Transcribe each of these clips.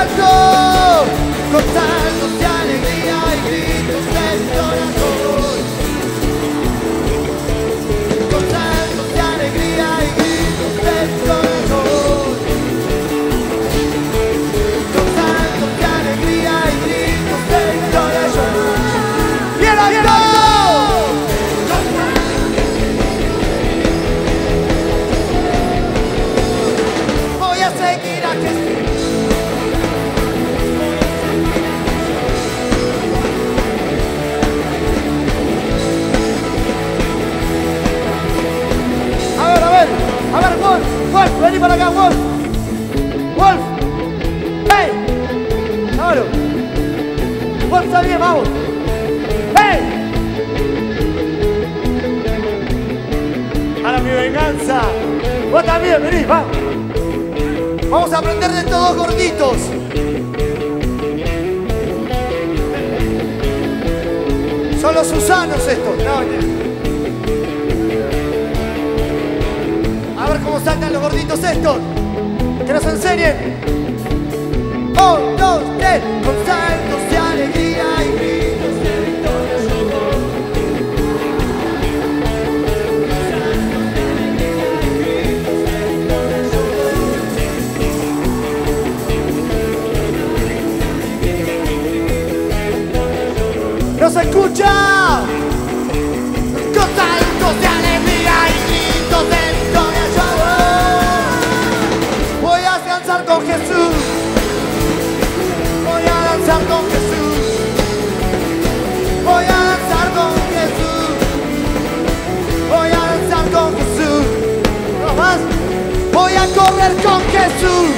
alto, con saltos de alegría y gritos del corazón. Con saltos de alegría y gritos del corazón. Con saltos de alegría y gritos del corazón. ¡Bien alto! Voy a seguir a Jesús. A ver, Wolf, vení para acá, Wolf. ¡Hey! ¡Vámonos! Wolf, está bien, vamos. ¡Hey! Para mi venganza. Vos también, vení, va. Vamos a aprender de todos gorditos. Son los Susanos estos. No. A ver cómo saltan los gorditos estos. Que nos enseñen. 1, 2, 3. Con saltos de alegría y gritos de victoria yo voy. ¡No se escucha! Con saltos de alegría y gritos de victoria yo voy. Voy a danzar con Jesús. Voy a danzar con Jesús. Voy a danzar con Jesús. Voy a danzar con Jesús. ¿No más? Voy a correr con Jesús.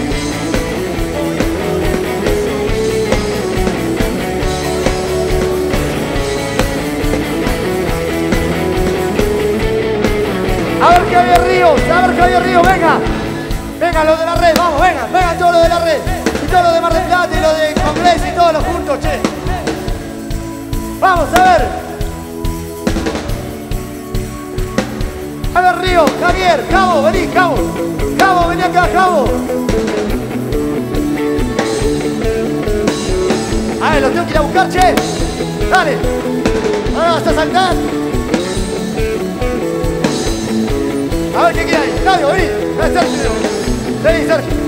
A ver que había ríos, venga. Venga, los de la red, vamos, venga todos los de la red. Y todos los de Mar del Plata y los de Congreso y todos los juntos, che. Vamos, a ver. A ver, Río, Javier, Cabo, vení, Cabo. Cabo, vení acá, Cabo. A ver, los tengo que ir a buscar, che. Dale. Ahora vas a saltar. A ver, ¿qué queda ahí? Claudio, vení. Vení, Sergio.